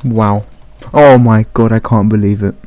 Wow. Oh my god, I can't believe it.